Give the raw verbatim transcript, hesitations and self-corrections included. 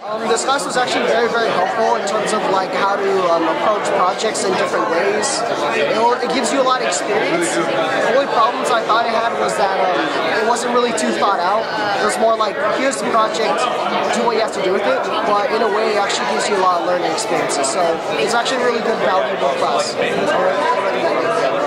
Um, this class was actually very, very helpful in terms of like how to um, approach projects in different ways. It, will, it gives you a lot of experience. The only problems I thought I had was that um, it wasn't really too thought out. It was more like, here's the project, do what you have to do with it. But in a way, it actually gives you a lot of learning experiences. So it's actually a really good, valuable class. I recommend it.